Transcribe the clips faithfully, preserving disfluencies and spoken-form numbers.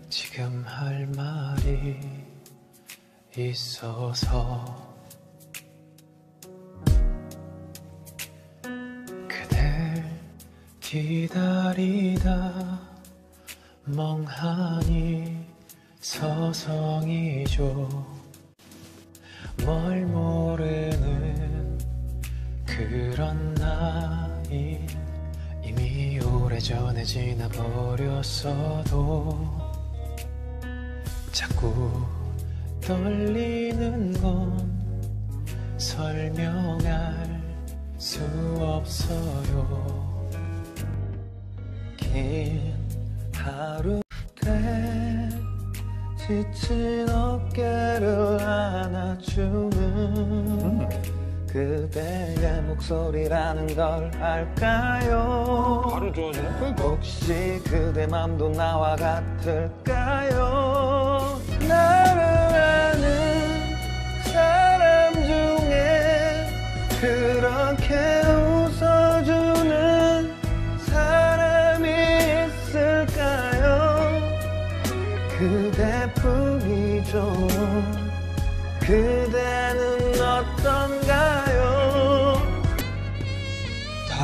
지금 할 말이 있어서 그댈 기다리다 멍하니 서성이죠. 뭘 모르는 그런 나이 이미 오래전에 지나버렸어도 자꾸 떨리는 건 설명할 수 없어요. 긴 하루 때 지친 어깨를 안아주는 그대의 목소리라는 걸 알까요? 바로 좋아지네. 혹시 그대 맘도 나와 같을까요? 나를 아는 사람 중에 그렇게 웃어주는 사람이 있을까요? 그대뿐이죠. 그대는 어떤가요? 다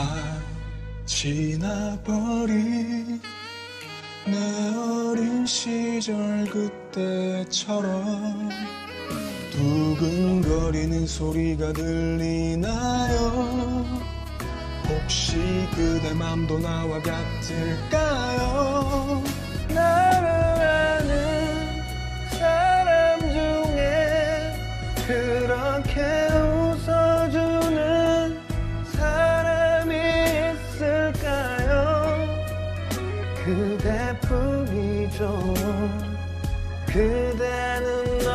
지나버린 내 어린 시절 그때처럼 두근거리는 소리가 들리나요? 혹시 그대 맘도 나와 같을까요? 나를 아는 사람 중에 그렇게 웃어주는 사람이 있을까요? 그대뿐이죠. 그대는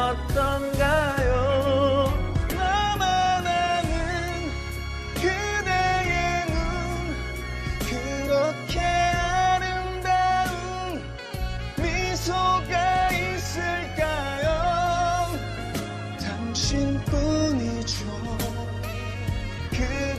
어떤가요? 나만 아는 그대의 눈 그렇게 아름다운 미소가 있을까요? 당신뿐이죠. 그